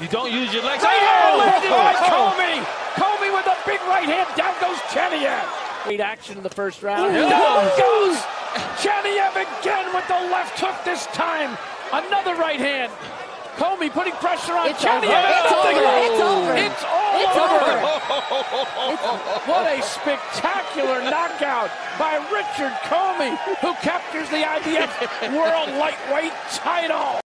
You don't use your legs. Right hand landed by Commey. Commey with a big right hand. Down goes Chaniev. Great action in the first round. Down goes Chaniev again with the left hook this time. Another right hand. Commey putting pressure on Chaniev. It's over. It's over. What a spectacular knockout by Richard Commey, who captures the IBF World Lightweight title.